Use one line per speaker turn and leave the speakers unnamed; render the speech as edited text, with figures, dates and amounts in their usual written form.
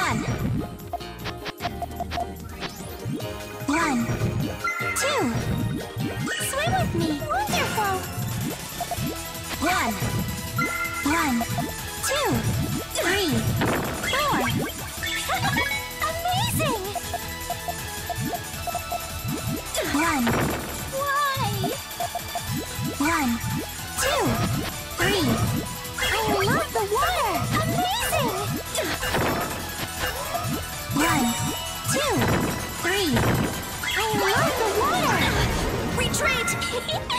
One. One. Two. Swim with me. Wonderful. One. One. Two. Three. Four. Amazing! One. Why? One. Two. Three. I love the water! Amazing! One. Two. Three. I love the water! Retreat!